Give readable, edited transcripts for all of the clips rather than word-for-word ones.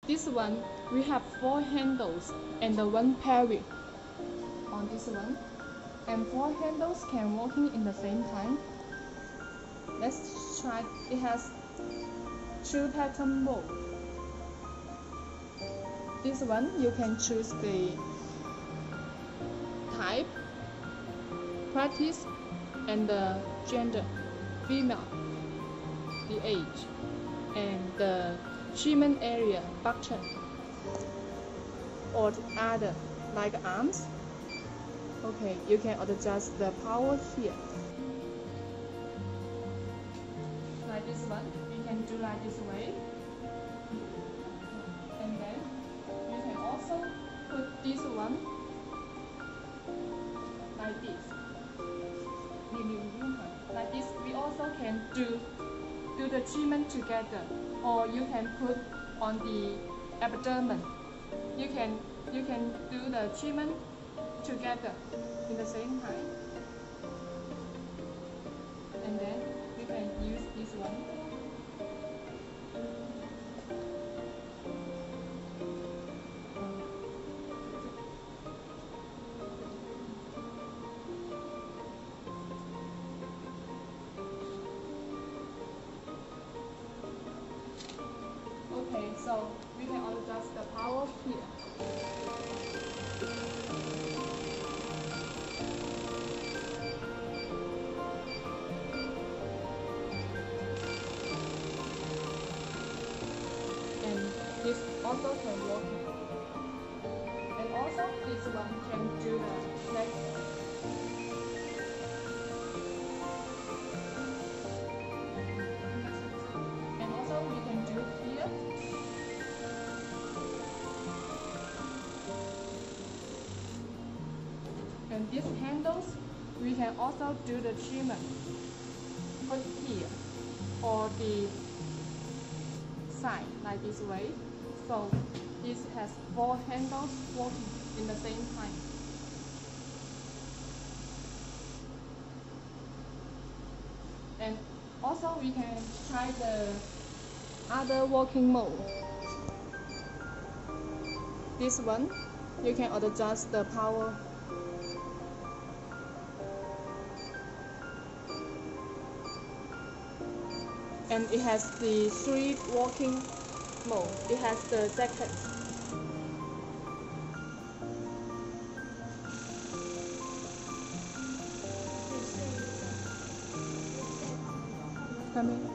This one, we have 4 handles and the 1 parry on this one. And 4 handles can working in the same time. Let's try. It has 2 pattern mode. This one, you can choose the type, practice, and the gender, female, the age, and the treatment area button, or other like arms. Okay, you can adjust the power here. Like this one, you can do like this way. And then you can also put this one like this. Like this, we also can do the treatment together, or you can put on the abdomen. You can do the treatment together in the same time. And then you can use this one. Okay, so we can adjust the power here. And this also can work. And also this one can do the neck. And also we can do here. And these handles, we can also do the treatment. Put here, or the side, like this way. So this has 4 handles working in the same time. And also we can try the other working mode. This one, you can adjust the power. And it has the 3 working mode. It has the second. Coming.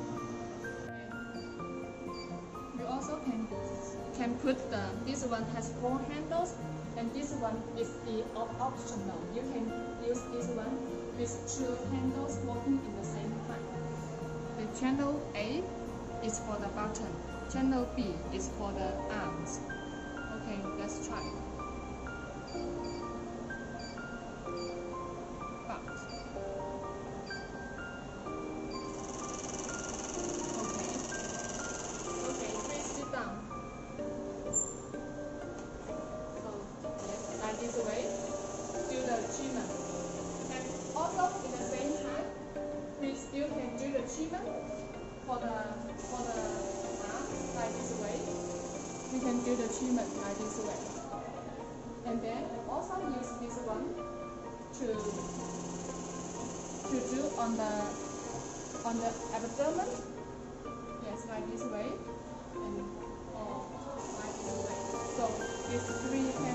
You also can put this one has 4 handles, and this one is the optional. You can use this one with 2 handles working in the same time. The channel A is for the button. Channel B is for the arms. Okay, let's try. Okay, please sit down. So, yes, like this way, do the treatment. And also in the same time, we still can do the treatment for the arm like this way. We can do the treatment like this way. And then also use this one to do on the abdomen. Yes, like this way. And like this way. So these 3